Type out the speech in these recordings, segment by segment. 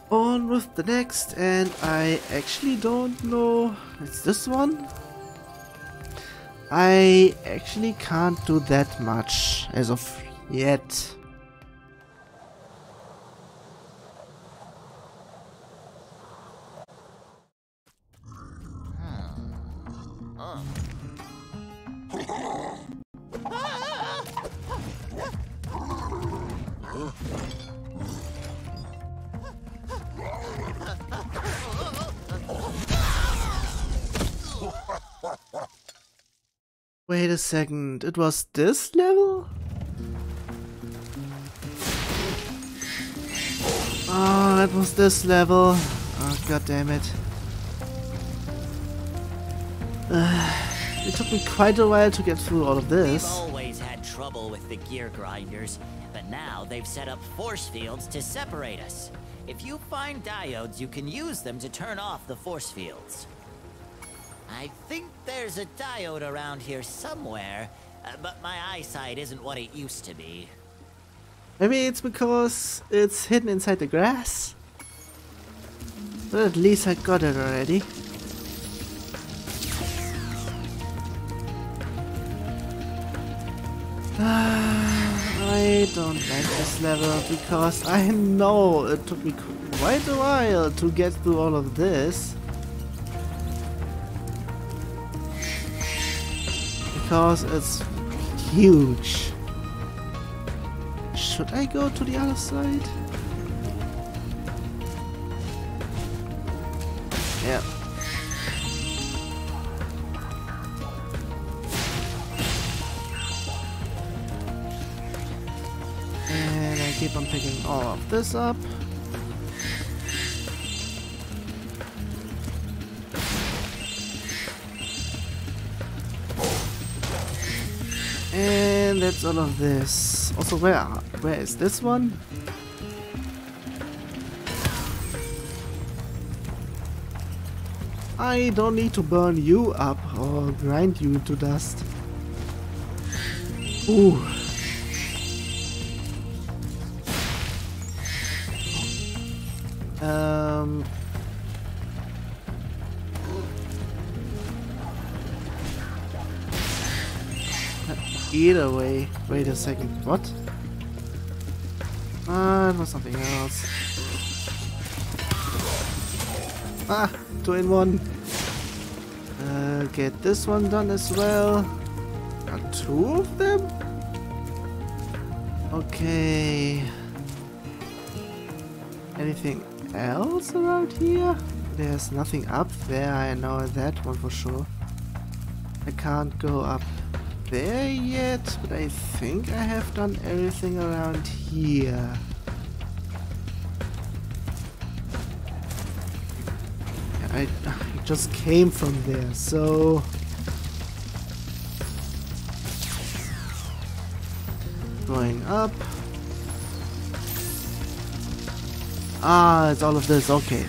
On with the next, and I actually don't know. It's this one? I actually can't do that much as of yet. Wait a second, it was this level? Oh, it was this level. Oh, god damn it. It took me quite a while to get through all of this. We've always had trouble with the gear grinders, but now they've set up force fields to separate us. If you find diodes, you can use them to turn off the force fields. I think there's a diode around here somewhere, but my eyesight isn't what it used to be. Maybe it's because it's hidden inside the grass? But at least I got it already. I don't like this level because I know it took me quite a while to get through all of this. Because it's huge. Should I go to the other side? Yeah. And I keep on picking all of this up. And that's all of this. Also, where is this one? I don't need to burn you up or grind you to dust. Ooh. Either way, wait a second, what? It was something else. Ah, 2 in 1. Get this one done as well. Got 2 of them? Okay. Anything else around here? There's nothing up there, I know that one for sure. I can't go up there yet, but I think I have done everything around here. I just came from there, so going up. Ah, it's all of this, okay.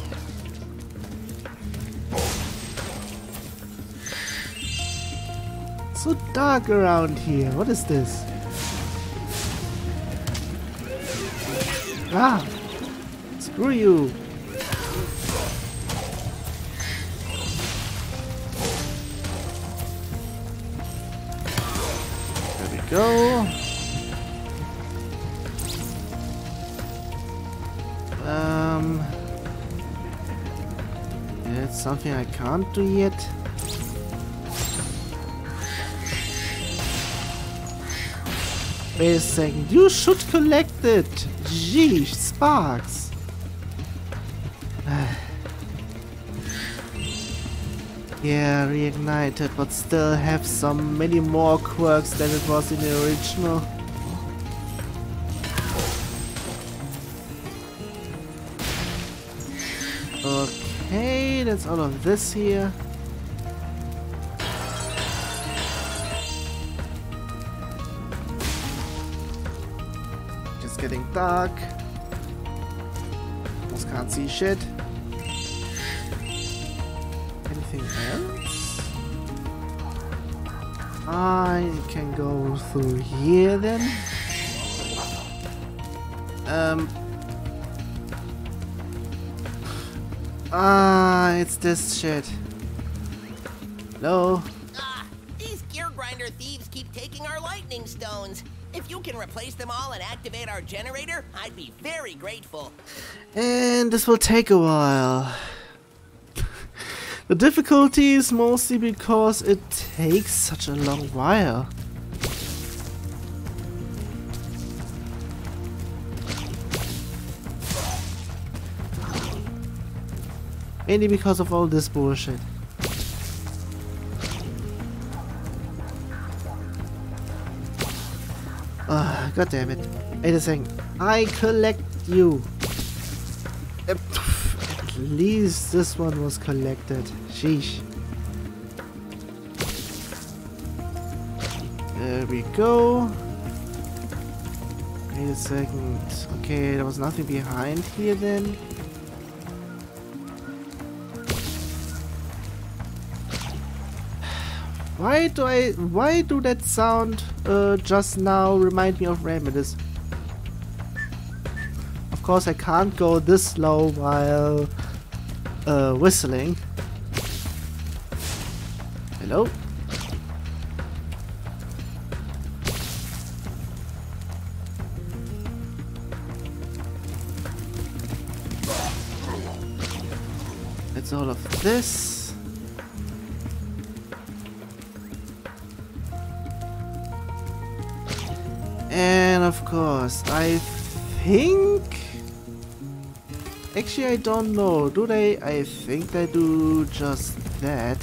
So dark around here. What is this? Ah! Screw you! There we go. It's something I can't do yet. Wait a second, you should collect it! Gee, Sparks! Yeah, reignited, but still have some many more quirks than it was in the original. Okay, that's all of this here. Just getting dark. Almost can't see shit. Anything else? I can go through here then. Ah, it's this shit. Hello? These gear grinder thieves keep taking our lightning stones. If you can replace them all and activate our generator, I'd be very grateful. And this will take a while. The difficulty is mostly because it takes such a long while. Mainly because of all this bullshit. God damn it. Wait a second. I collect you. At least this one was collected. Sheesh. There we go. Wait a second. Okay, there was nothing behind here then. Why do that sound just now remind me of Remedies? Of course I can't go this low while whistling. Hello? It's all of this. And of course, I think... Actually, I don't know. Do they? I think they do just that.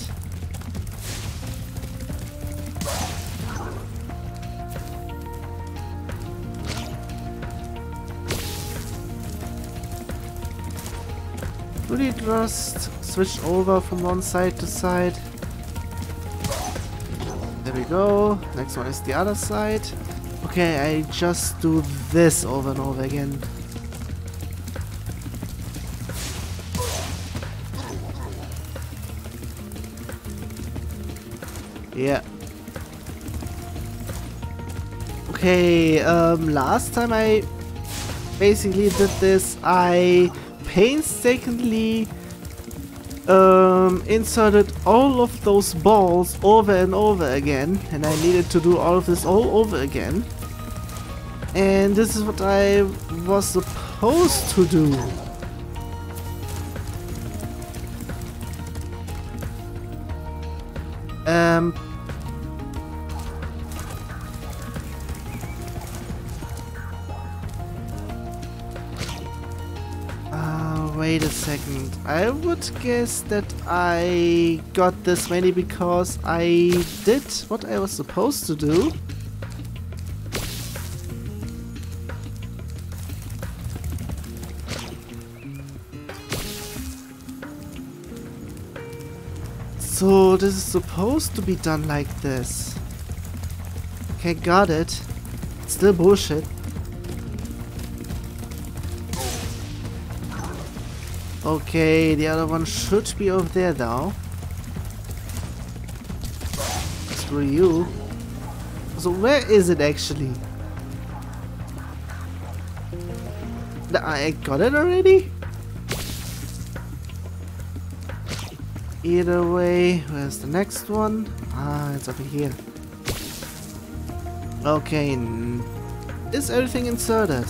Do they just switch over from one side to side? There we go. Next one is the other side. Okay, I just do this over and over again. Yeah. Okay, last time I basically did this, I painstakingly inserted all of those balls over and over again, and I needed to do all of this all over again. And this is what I was supposed to do. Wait a second. I would guess that I got this mainly because I did what I was supposed to do. So this is supposed to be done like this. Okay, got it. Still bullshit. Okay, the other one should be over there now. Screw you. So where is it actually? I got it already? Either way, where's the next one? Ah, it's over here. Okay, is everything inserted?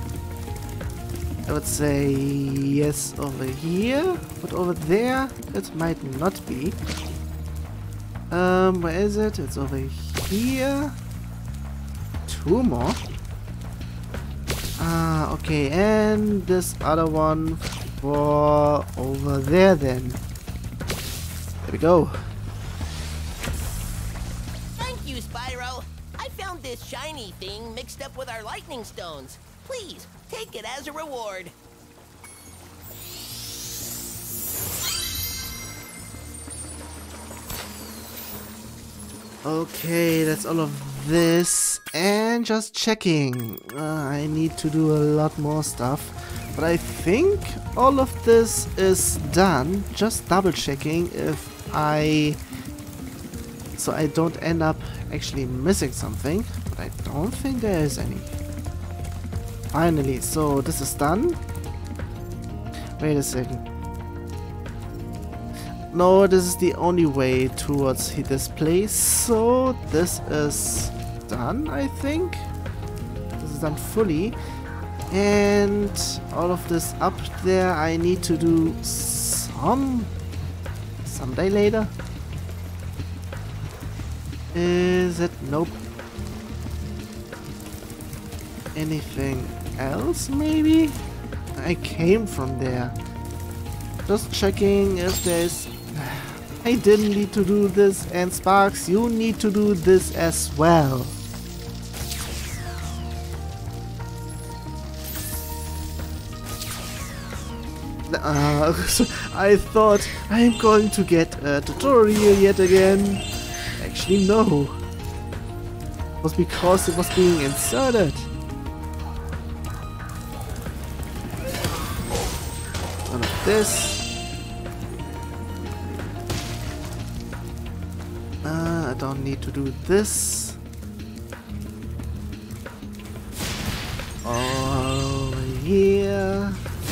I would say yes over here, but over there it might not be. Where is it? It's over here. Two more. Ah, okay, and this other one for over there then. There we go. Thank you, Spyro. I found this shiny thing mixed up with our lightning stones. Please, take it as a reward. Okay, that's all of this. And just checking. I need to do a lot more stuff. But I think all of this is done. Just double checking so I don't end up actually missing something. But I don't think there is any. Finally, so this is done. Wait a second. no, this is the only way towards this place. So this is done, I think. This is done fully. And all of this up there, I need to do someday later. Is it? Nope. Anything else, maybe? I came from there. Just checking if there's... I didn't need to do this, and Sparks, you need to do this as well. I thought I'm going to get a tutorial yet again. Actually, no. It was because it was being inserted. None of this. I don't need to do this. Over here.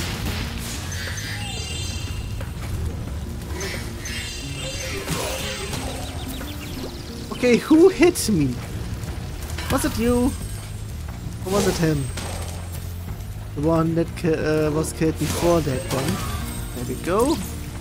Okay, who hit me? Was it you? Or was it him? The one that was killed before that one. There we go.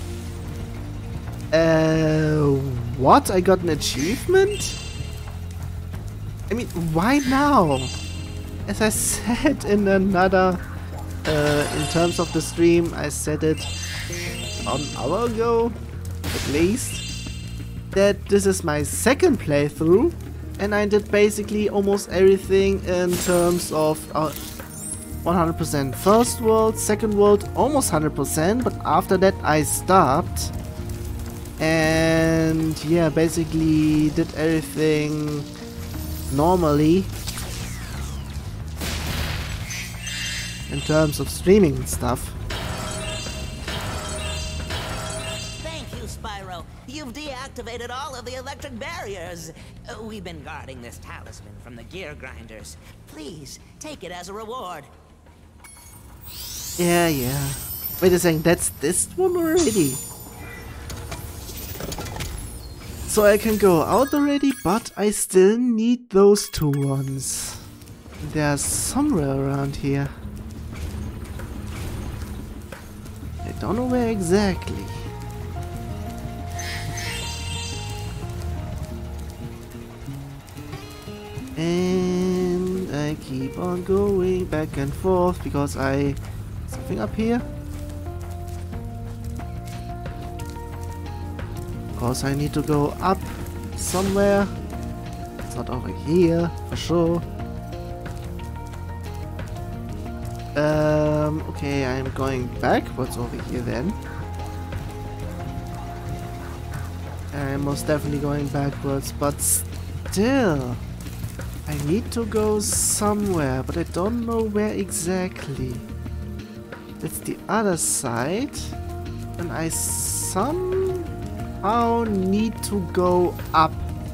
What? I got an achievement? I mean, why now? As I said in another, in terms of the stream, I said it an hour ago, at least, that this is my second playthrough, and I did basically almost everything in terms of 100% first world, second world, almost 100%, but after that I stopped. And yeah, basically did everything normally in terms of streaming and stuff. Thank you, Spyro. You've deactivated all of the electric barriers. We've been guarding this talisman from the gear grinders. Please, take it as a reward. Yeah. Wait a second, that's this one already? So I can go out already, but I still need those two ones. They're somewhere around here. I don't know where exactly. And I keep on going back and forth because something up here? Of course I need to go up somewhere. It's not over here, for sure. Okay, I'm going backwards over here then. I'm most definitely going backwards, but still, I need to go somewhere, but I don't know where exactly. It's the other side, and I somehow need to go up.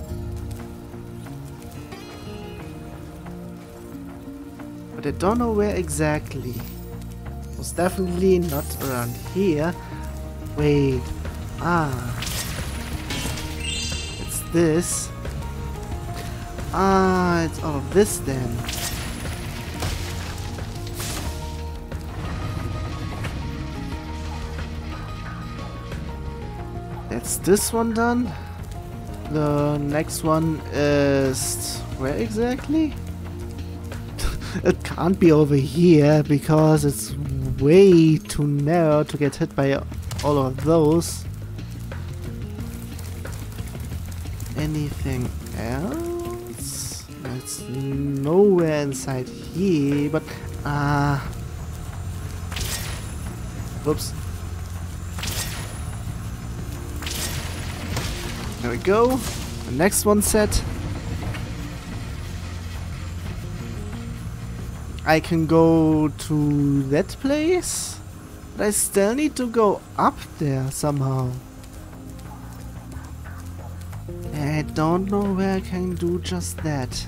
But I don't know where exactly. It's definitely not around here. Wait. It's this. It's all of this then. That's this one done. The next one is where exactly? It can't be over here because it's way too narrow to get hit by all of those. Anything else? It's nowhere inside here, but whoops. There we go. The next one set. I can go to that place, but I still need to go up there somehow. I don't know where I can do just that.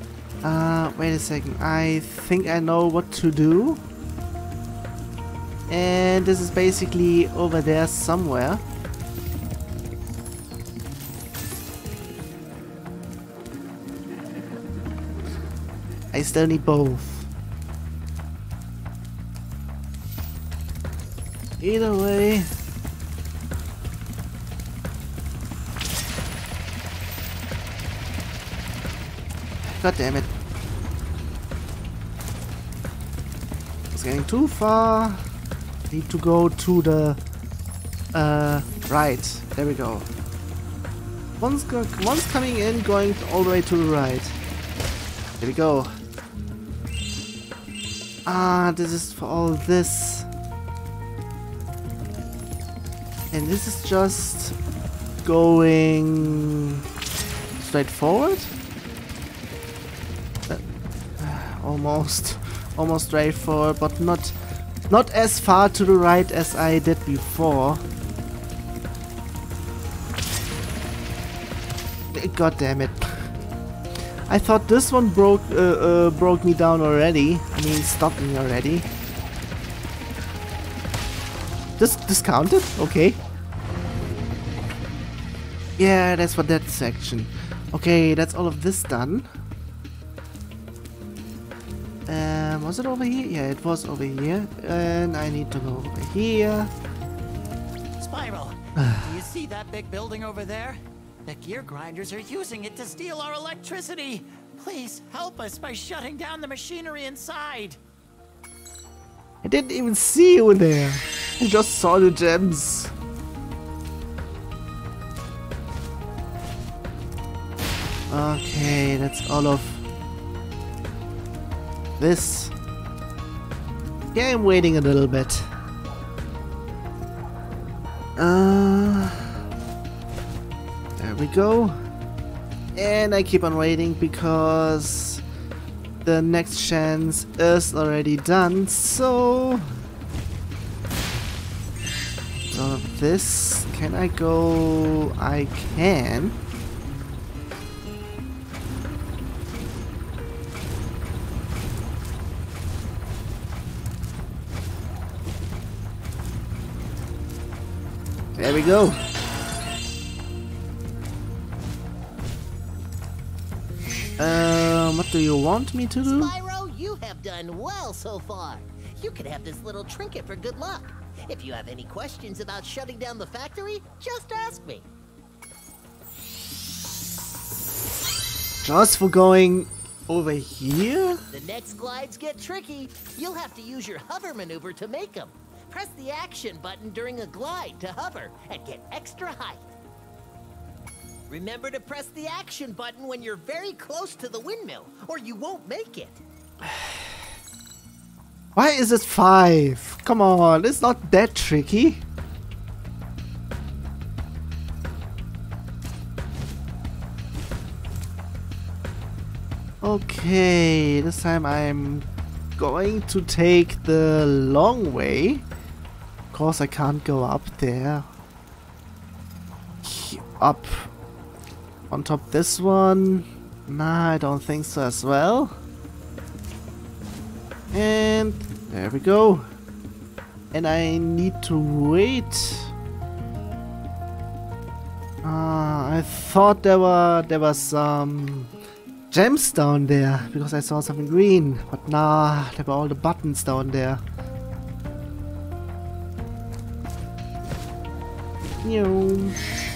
Wait a second. I think I know what to do. And this is basically over there somewhere. I still need both. Either way. God damn it. It's getting too far. Need to go to the right. There we go. One's coming in, going all the way to the right. There we go. Ah, this is for all this. And this is just going straight forward? Almost straight forward, but not as far to the right as I did before. God damn it. I thought this one broke me down already. I mean, stopped me already. Discounted? Okay. Yeah, that's for that section. Okay, that's all of this done. Was it over here? Yeah, it was over here. And I need to go over here. Spyro, do you see that big building over there? The gear grinders are using it to steal our electricity. Please help us by shutting down the machinery inside. I didn't even see you in there. I just saw the gems. Okay, that's all of this. Yeah, I'm waiting a little bit. There we go. And I keep on waiting because the next chance is already done, so this, can I go? I can. There we go. What do you want me to do? Spyro, you have done well so far. You could have this little trinket for good luck. If you have any questions about shutting down the factory, just ask me. Just for going over here? The next glides get tricky. You'll have to use your hover maneuver to make them. Press the action button during a glide to hover and get extra height. Remember to press the action button when you're very close to the windmill, or you won't make it. Why is it 5? Come on, it's not that tricky. Okay, this time I'm going to take the long way. Of course I can't go up there. Up on top this one. Nah, I don't think so as well. And there we go. And I need to wait. I thought there was some gems down there because I saw something green, but nah, there were all the buttons down there. Yo.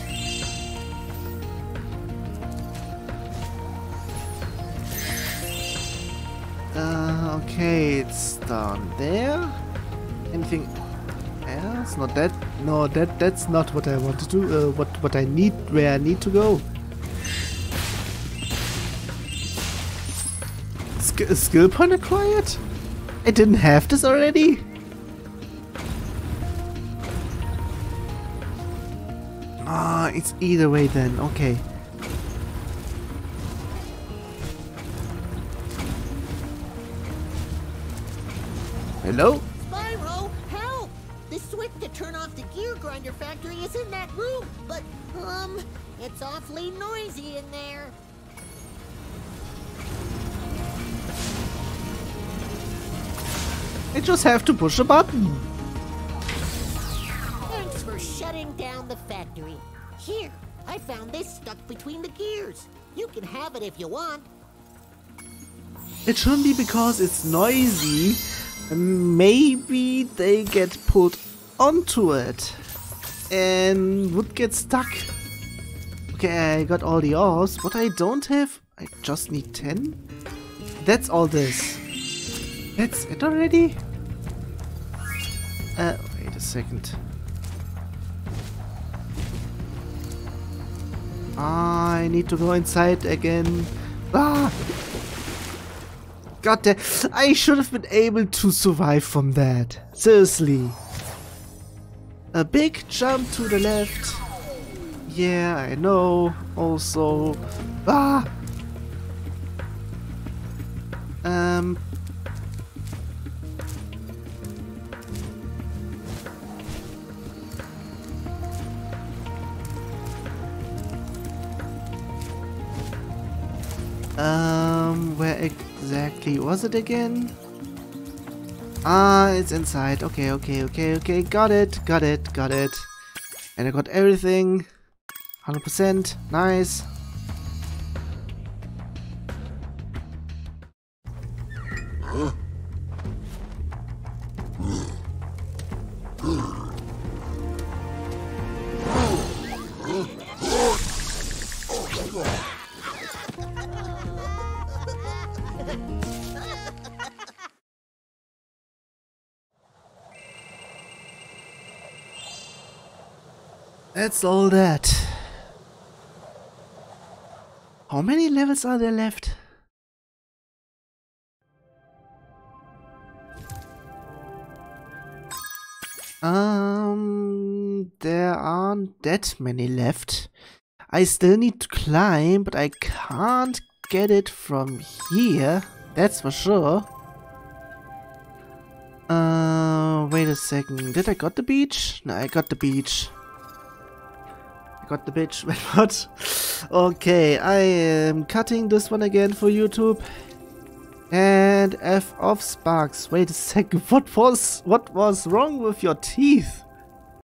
Okay, it's down there. Anything else? Not that. No, that's not what I want to do. What I need, where I need to go. Skill point acquired? I didn't have this already? Ah, it's either way then. Okay. Hello? Spyro, help! The switch to turn off the gear grinder factory is in that room, but, it's awfully noisy in there. I just have to push a button. shutting down the factory. Here, I found this stuck between the gears. You can have it if you want. It shouldn't be because it's noisy. Maybe they get pulled onto it and would get stuck. Okay, I got all the orbs. What I don't have, I just need 10. That's all this. That's it already? Wait a second. I need to go inside again. Ah! God damn. I should have been able to survive from that. Seriously. A big jump to the left. Yeah, I know. Also. Ah! Where exactly was it again? Ah, it's inside. Okay. Got it. And I got everything. 100%. Nice. That's all that. How many levels are there left? There aren't that many left. I still need to climb, but I can't get it from here. That's for sure. Wait a second. Did I got the beach? No, I got the beach. Got the bitch. Wait, what? Okay, I am cutting this one again for YouTube. And F off, Sparks. Wait a second. What was wrong with your teeth?